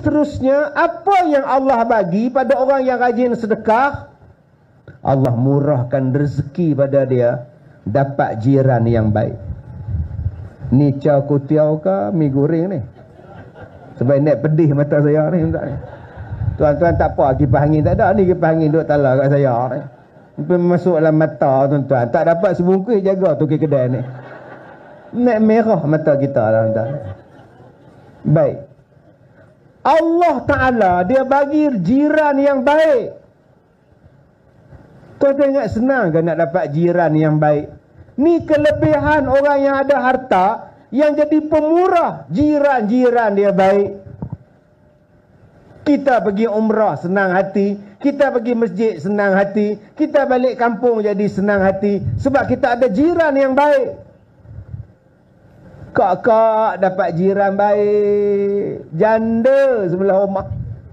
Seterusnya, apa yang Allah bagi pada orang yang rajin sedekah, Allah murahkan rezeki pada dia, dapat jiran yang baik. Ni chow kutiau ke mi goreng ni? Sebab nak pedih mata saya ni. Tuan-tuan tak apa, kipas angin tak ada. Ni kipas angin duduk tala kat saya ni. Masuk dalam mata tuan-tuan. Tak dapat sebungkus, jaga tu ke kedai ni. Nak merah mata kita tuan-tuan. Baik. Allah Ta'ala dia bagi jiran yang baik. Tuan-tuan ingat senang ke nak dapat jiran yang baik? Ni kelebihan orang yang ada harta, yang jadi pemurah. Jiran-jiran dia baik. Kita pergi umrah senang hati, kita pergi masjid senang hati, kita balik kampung jadi senang hati, sebab kita ada jiran yang baik. Kak-kak dapat jiran baik, janda sebelah rumah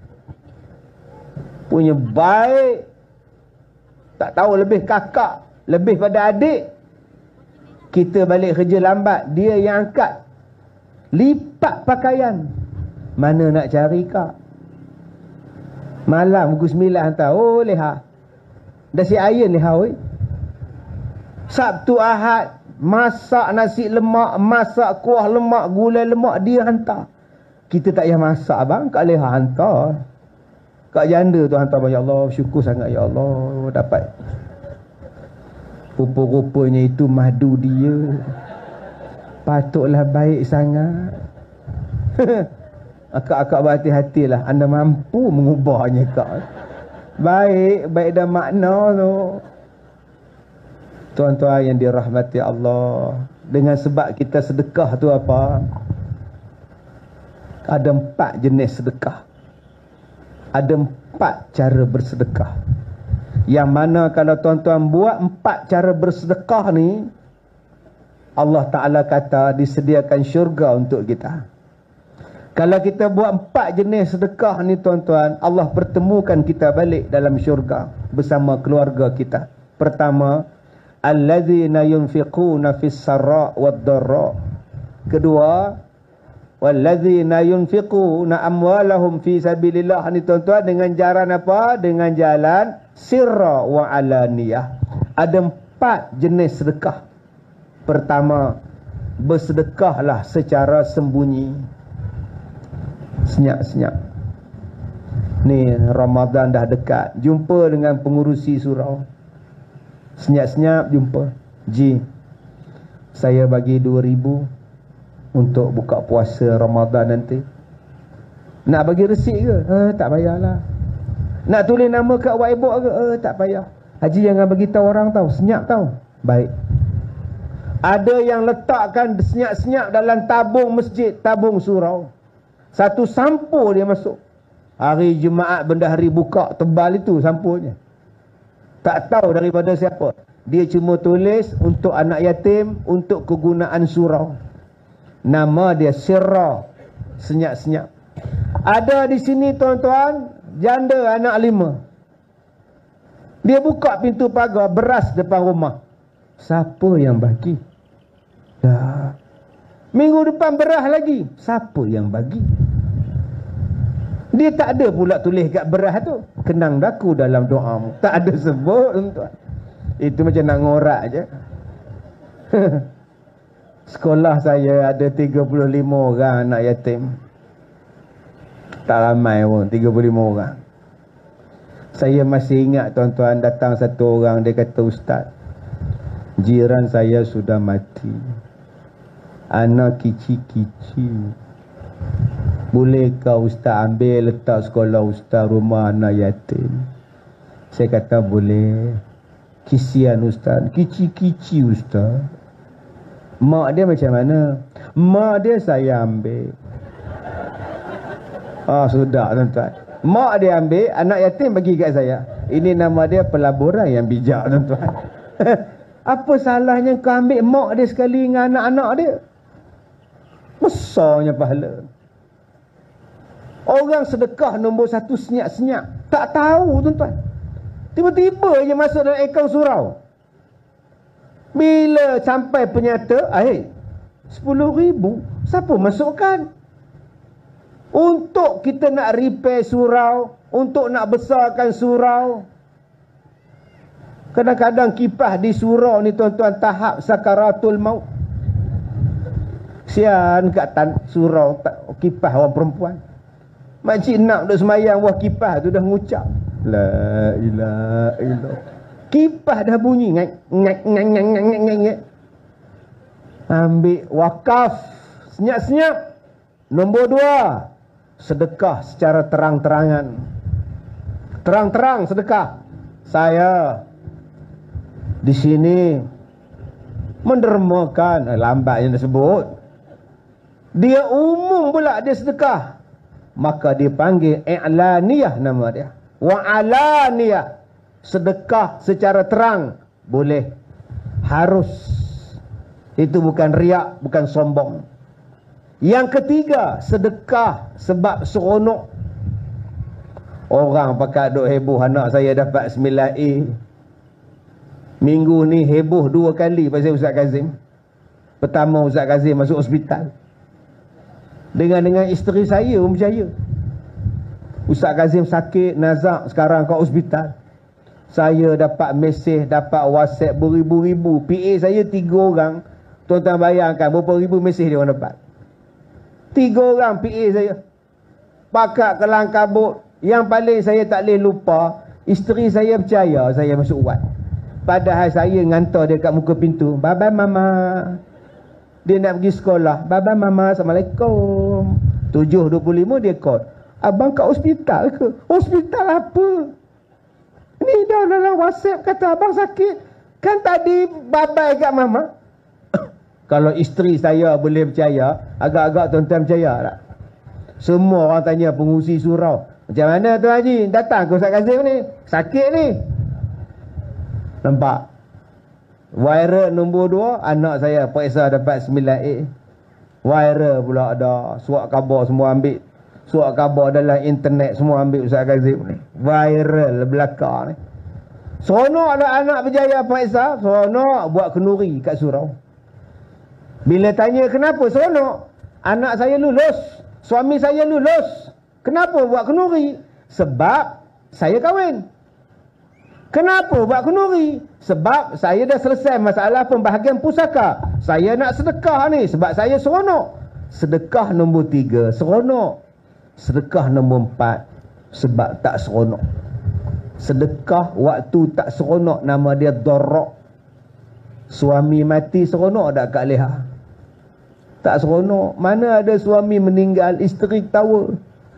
punya baik, tak tahu lebih kakak, lebih pada adik. Kita balik kerja lambat, dia yang angkat, lipat pakaian. Mana nak cari kak? Malam pukul 9 hantar, oh leha dah si iron leha oi. Sabtu Ahad masak nasi lemak, masak kuah lemak, gulai lemak, dia hantar. Kita tak payah masak abang, kak leha hantar. Kak janda tu hantar, ya Allah, syukur sangat ya Allah dapat. Rupa-rupanya itu madu dia. Patutlah baik sangat. Akak-akak berhati-hatilah, anda mampu mengubahnya kak. Baik dan makna tu. Tuan-tuan yang dirahmati Allah, dengan sebab kita sedekah tu apa? Ada 4 jenis sedekah. Ada 4 cara bersedekah. Yang mana kalau tuan-tuan buat 4 cara bersedekah ni, Allah Ta'ala kata disediakan syurga untuk kita. Kalau kita buat 4 jenis sedekah ni tuan-tuan, Allah pertemukan kita balik dalam syurga bersama keluarga kita. Pertama, allazina yunfiquna fis sarra wad dharra. Kedua, wallazina yunfiquna amwalahum fi sabilillah. Ni tuan-tuan dengan jalan apa? Dengan jalan sirra wa alaniyah. Ada 4 jenis sedekah. Pertama, bersedekahlah secara sembunyi, senyap-senyap. Ni Ramadan dah dekat, jumpa dengan pengurusi surau, senyap-senyap jumpa, ji, saya bagi 2,000 untuk buka puasa Ramadan nanti. Nak bagi resit ke? Tak payahlah. Nak tulis nama kat whiteboard ke? Tak payah. Haji jangan bagi tahu orang tahu, senyap tahu. Baik. Ada yang letakkan senyap-senyap dalam tabung masjid, tabung surau. Satu sampul dia masuk. Hari Jumaat bendahari buka tebal itu sampulnya. Tak tahu daripada siapa. Dia cuma tulis untuk anak yatim, untuk kegunaan surau. Nama dia sirra, senyap-senyap. Ada di sini tuan-tuan, janda anak 5. Dia buka pintu pagar, beras depan rumah. Siapa yang bagi? Dah. Minggu depan beras lagi. Siapa yang bagi? Dia tak ada pula tulis kat beras tu, kenang daku dalam doamu. Tak ada sebut tuan-tuan. Itu macam nak ngorak je. Sekolah saya ada 35 orang anak yatim. Tak ramai pun, 35 orang. Saya masih ingat tuan-tuan, datang satu orang, dia kata, Ustaz, jiran saya sudah mati, anak kicik-kicik. Bolehkah Ustaz ambil letak sekolah Ustaz rumah anak yatim? Saya kata boleh. Kisian Ustaz, kicik-kicik Ustaz. Mak dia macam mana? Mak dia saya ambil. Sudah tuan-tuan. Mak dia ambil, anak yatim bagi kat saya. Ini nama dia pelaburan yang bijak tuan-tuan. Apa salahnya kau ambil mak dia sekali dengan anak-anak dia? Besarnya pahala. Orang sedekah nombor 1 senyap-senyap. Tak tahu tuan-tuan. Tiba-tiba je masuk dalam akaun surau. Bila sampai penyata, 10,000. Siapa masukkan? Untuk kita nak repair surau, untuk nak besarkan surau, kadang-kadang kipas di surau ni tuan-tuan tahap sakaratul maut. Sian kat surau kipas orang perempuan. Makcik nak duk semayang buah kipas tu dah ngucap la ilaha illallah. Kipas dah bunyi ngak ngak ngak ngak ngak ngak. Ambil wakaf senyap-senyap. Nombor 2, sedekah secara terang-terangan. Terang-terang sedekah. Saya di sini mendermakan, lambat yang disebut. Dia umum pula dia sedekah. Maka dia panggil i'laniyah nama dia. Wa alaniyah. Sedekah secara terang. Boleh. Harus. Itu bukan riak, bukan sombong. Yang ketiga, sedekah sebab seronok. Orang pakat duk heboh anak saya dapat 9A. Minggu ni heboh 2 kali pasal Ustaz Kazim. Pertama, Ustaz Kazim masuk hospital. Dengan isteri saya pun percaya. Ustaz Kazim sakit, nazak, sekarang kat hospital. Saya dapat mesej, dapat WhatsApp beribu-ribu. PA saya 3 orang. Tuan-tuan bayangkan berapa ribu mesej dia orang dapat. 3 orang PA saya. Pakat kelang kabut. Yang paling saya tak boleh lupa, isteri saya percaya saya masuk wad. Padahal saya ngantar dia kat muka pintu. Bye-bye mama. Dia nak pergi sekolah. Bye-bye mama. Assalamualaikum. 7.25 dia call. Abang kat hospital ke? Hospital apa? Ni dah dalam WhatsApp kata abang sakit. Kan tadi bye-bye kat mama. Kalau isteri saya boleh percaya, agak-agak tuan-tuan percaya tak? Semua orang tanya pengurusi surau. Macam mana Tuan Haji? Datang ke Ustaz Kazim ni? Sakit ni. Nampak? Viral nombor 2, anak saya periksa dapat 9A. Viral pula ada. Surat khabar semua ambil. Surat khabar dalam internet semua ambil Ustaz Kazim ni. Viral belakang ni. Seronok ada anak berjaya periksa. Seronok buat kenduri kat surau. Bila tanya kenapa seronok? Anak saya lulus. Suami saya lulus. Kenapa buat kenduri? Sebab saya kahwin. Kenapa buat kenduri? Sebab saya dah selesai masalah pembahagian pusaka. Saya nak sedekah ni sebab saya seronok. Sedekah nombor 3, seronok. Sedekah nombor 4, sebab tak seronok. Sedekah waktu tak seronok, nama dia darrak. Suami mati seronok tak Kak Leha? Tak seronok. Mana ada suami meninggal, isteri ketawa.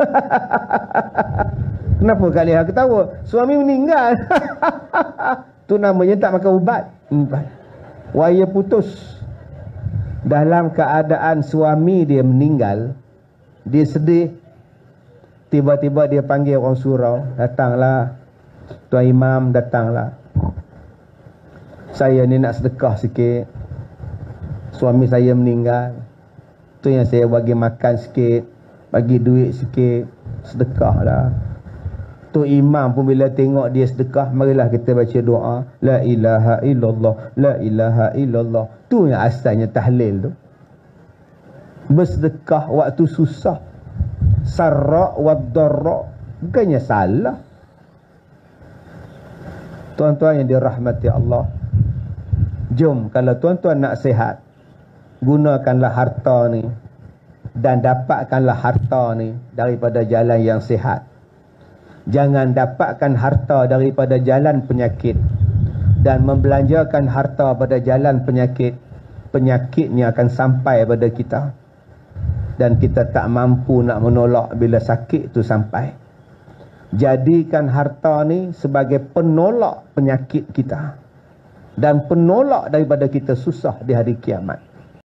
Kenapa Kak Leha ketawa? Suami meninggal. Tu namanya tak makan ubat. Waya putus. Dalam keadaan suami dia meninggal, dia sedih. Tiba-tiba dia panggil orang surau. Datanglah Tuan Imam, datanglah. Saya ni nak sedekah sikit. Suami saya meninggal. Tu yang saya bagi makan sikit, bagi duit sikit. Sedekahlah. Tu imam pun bila tengok dia sedekah, marilah kita baca doa la ilaha illallah, la ilaha illallah. Tu yang asalnya tahlil tu. Bersedekah waktu susah, sarra wa darra, bukannya salah. Tuan-tuan yang dirahmati Allah, jom kalau tuan-tuan nak sihat, gunakanlah harta ni dan dapatkanlah harta ni daripada jalan yang sihat. Jangan dapatkan harta daripada jalan penyakit dan membelanjakan harta pada jalan penyakit. Penyakitnya akan sampai pada kita dan kita tak mampu nak menolak bila sakit tu sampai. Jadikan harta ni sebagai penolak penyakit kita dan penolak daripada kita susah di hari kiamat.